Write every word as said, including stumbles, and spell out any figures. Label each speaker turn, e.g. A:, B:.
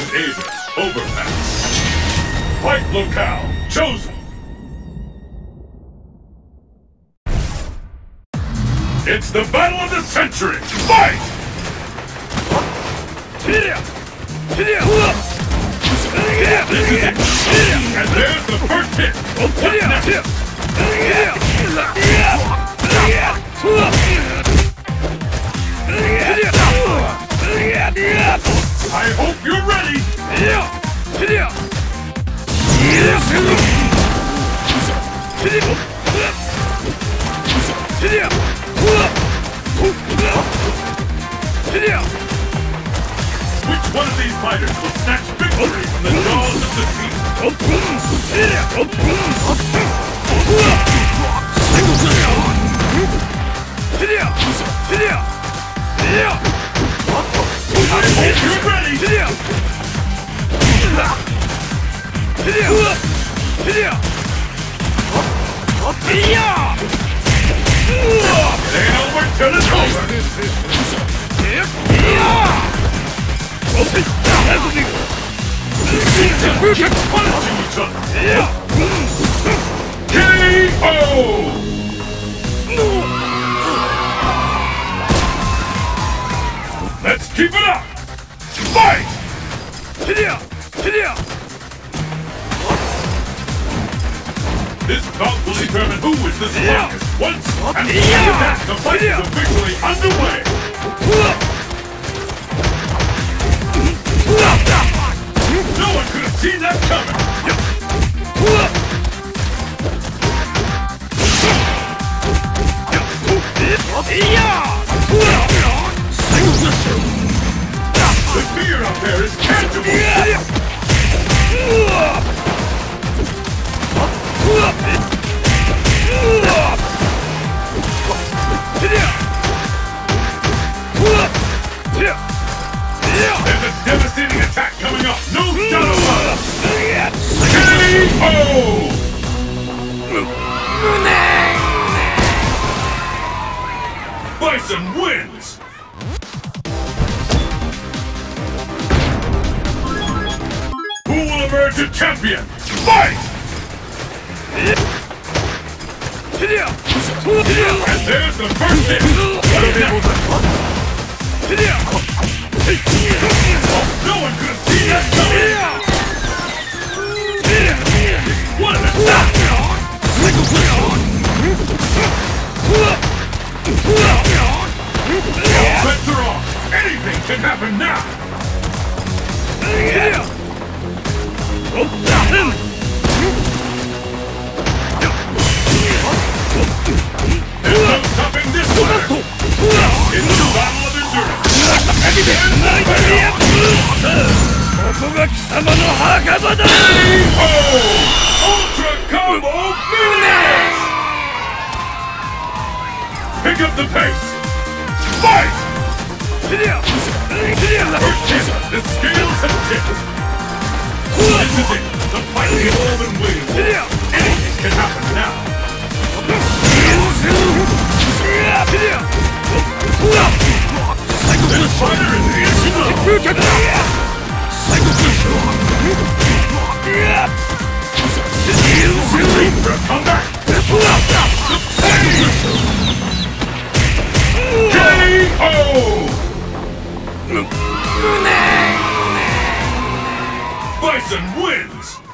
A: South Asia, overpass. Fight locale chosen. It's the battle of the century. Fight! This is it. And there's the first hit. What's next? I hope you're ready. Which one of these fighters will snatch victory from the jaws of defeat? I hope you're ready! It ain't over till it's over! Punishing each other! K O! Let's keep it up! Fight! This bout will determine who is the strongest once and after that the fight is officially underway! No one could have seen that coming! The fear up there is tangible! There's a devastating attack coming up! No doubt about it! K O! Bison wins! Who will emerge a champion? Fight! And there's the first hit! No one could have seen that coming! What an attack! All bets are off! Anything can happen now! There's no stopping this one! It's the battle of endurance! Ultra Combo Finish! Pick up the pace! Fight! First hit, the scales have tipped! This is it, the fight is all in wings! Anything can happen now! This fighter is in slow! Ready for a comeback! K O! Bison wins!